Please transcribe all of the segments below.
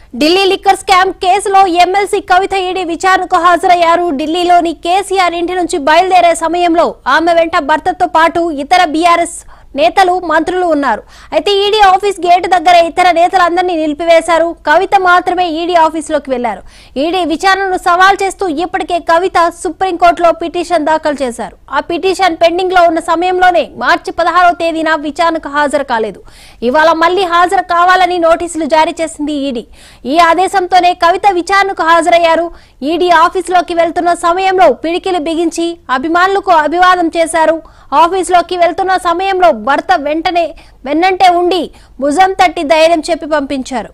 Delhi liquor scam కేసులో MLC Kavitha ED విచారణకు హాజరయ్యారు. ఢిల్లీలోని కేసీఆర్ ఇంటి నుంచి బయలుదేరే సమయంలో ఆమె వెంట భర్తతో పాటు ఇతర బీఆర్ఎస్ నేతలు మంత్రులు ఉన్నారు. అయితే ఈడీ ఆఫీస్ గేట్ దగ్గర ఇతర నేతలందరినీ నిలిపివేశారు. కవిత మాత్రమే ఈడీ ఆఫీసులోకి వెళ్లారు. ఈడీ విచారణను సవాల్ చేస్తూ ఇప్పటికే కవిత సుప్రీంకోర్టులో పిటిషన్ దాఖలు చేశారు. ఆ పిటిషన్ పెండింగ్ లో ఉన్న సమయంలోనే మార్చి 16వ తేదీన విచారణకు హాజరు కాలేదు. ఇవాళ మళ్లీ హాజరు కావాలని నోటీసులు జారీ చేసింది ఈడీ. ఈ ఆదేశంతోనే కవిత విచారణకు హాజరయ్యారు. ఈడీ ఆఫీసులోకి వెళ్తున్న సమయంలో పిడికిలు బిగించి అభిమానులకు అభివాదం చేశారు. ఆఫీసులోకి వెళ్తున్న సమయంలో భర్త వెన్నంటే ఉండి భుజం తట్టి ధైర్యం చెప్పి పంపించారు.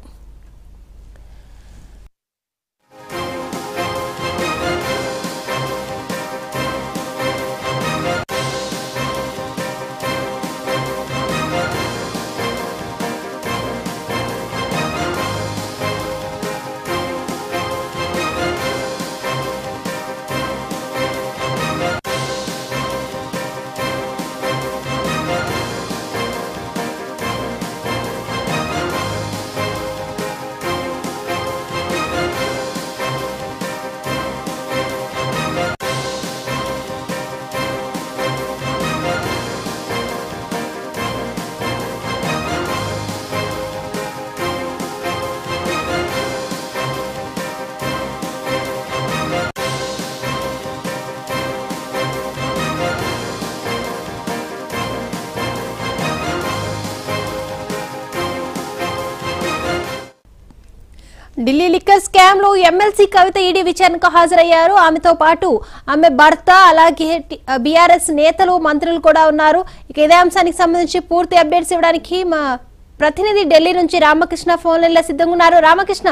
ఢిల్లీ లిక్కర్ స్కామ్ లో MLC కవిత ఈడీ విచారణకు హాజరయ్యారు. ఆమెతో పాటు ఆమె భర్త అలాగే బీఆర్ఎస్ నేతలు మంత్రులు కూడా ఉన్నారు. ఇక ఇదే అంశానికి సంబంధించి పూర్తి అప్డేట్స్ ఇవ్వడానికి మా ప్రతినిధి ఢిల్లీ నుంచి రామకృష్ణ ఫోన్ లైన్ లో సిద్ధంగా ఉన్నారు. రామకృష్ణ,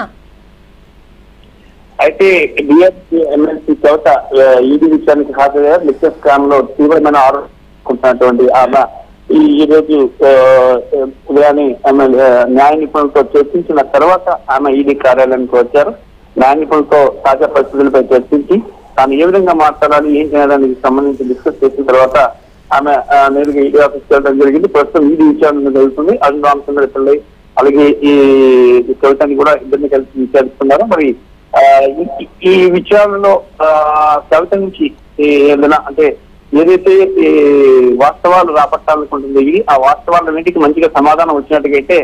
అయితే బీఆర్ఎస్ MLC కవిత ఈడీ విచారణకు హాజరయ్యారు. లిక్కర్ స్కామ్ లో తీవ్రమైన ఆరోపించినటువంటి ఆమె ఈ రోజు ఉదయాన్ని ఆమె న్యాయ నిపుణులతో చర్చించిన తర్వాత ఆమె ఈడీ కార్యాలయానికి వచ్చారు. న్యాయ నిపుణులతో తాజా పరిస్థితులపై చర్చించి తాను ఏ విధంగా మాట్లాడాలి, ఏం చేయడానికి సంబంధించి డిస్కస్ చేసిన తర్వాత ఆమె నేరుగా ఈడీ ఆఫీస్కి వెళ్ళడం జరిగింది. ప్రస్తుతం ఈడీ విచారణ జరుగుతుంది. అరుణ్ రామచంద్ర పిల్లై అలాగే ఈ కవితని కూడా ఇద్దరిని కలిసి విచారిస్తున్నారు. మరి ఈ విచారణలో కవిత నుంచి ఏదైనా అంటే ఏదైతే వాస్తవాలు రాబట్టాలనుకుంటుంది ఆ వాస్తవాలన్నింటికి మంచిగా సమాధానం వచ్చినట్టుగైతే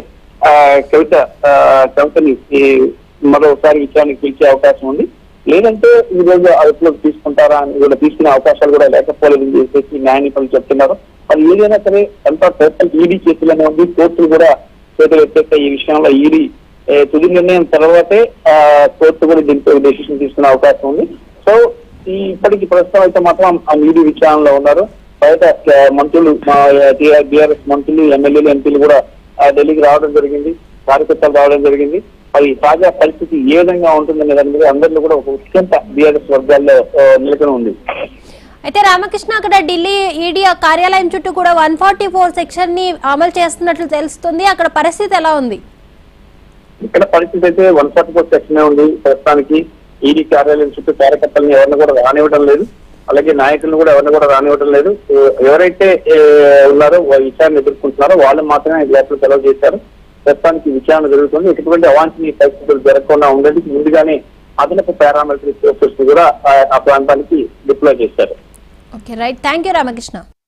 కవితని మరోసారి విచారణకు పిలిచే అవకాశం ఉంది. లేదంటే ఈ రోజు అదుపులోకి తీసుకుంటారా అని కూడా తీసుకునే అవకాశాలు కూడా లేకపోలేదని చెప్పేసి న్యాయ నిపుణులు చెప్తున్నారు. మరి ఏదైనా సరే అంతా టోటల్ ఈడీ చేతుల్లోనే ఉంది. కోర్టులు కూడా చేతులు ఎత్తే ఈ విషయంలో ఈడీ తుది నిర్ణయం తర్వాతే కోర్టు కూడా దీంతో డెసిషన్ తీసుకునే అవకాశం ఉంది. సో ఇప్పటికి ప్రస్తుతం అయితే మాత్రం ఆ ఈడీ విచారణలో ఉన్నారు. బయట మంత్రులు బీఆర్ఎస్ మంత్రులు ఎమ్మెల్యేలు ఎంపీలు కూడా ఢిల్లీకి రావడం జరిగింది, కార్యకర్తలు రావడం జరిగింది. మరి తాజా పరిస్థితి ఏ విధంగా ఉంటుందనే దాని మీద అందరిలో కూడా ఒక ఉత్కంఠ బీఆర్ఎస్ వర్గాల్లో నెలకొని ఉంది. అయితే రామకృష్ణ, అక్కడ ఢిల్లీ ఈడీ కార్యాలయం చుట్టూ కూడా 144 సెక్షన్ ని అమలు చేస్తున్నట్లు తెలుస్తుంది. అక్కడ పరిస్థితి ఎలా ఉంది? ఇక్కడ పరిస్థితి అయితే 144 సెక్షన్ ఉంది. ప్రస్తుతానికి ఈడీ కార్యాలయం చుట్టూ కార్యకర్తలను ఎవరిని కూడా రానివ్వడం లేదు, అలాగే నాయకులను కూడా ఎవరిని కూడా రానివ్వడం లేదు. ఎవరైతే ఉన్నారో విచారణ ఎదుర్కొంటున్నారో వాళ్ళు మాత్రమే లోపల సెలవు చేశారు. ప్రస్తుతానికి విచారణ జరుగుతుంది. ఎటువంటి అవాంఛనీయ పరిస్థితులు జరగకుండా ఉండేందుకు ముందుగానే అదనపు పారామిలిటరీ ఫోర్సెస్ కూడా ఆ ప్రాంతానికి డిప్లాయ్ చేశారు. Okay, right. Thank you Ramakrishna.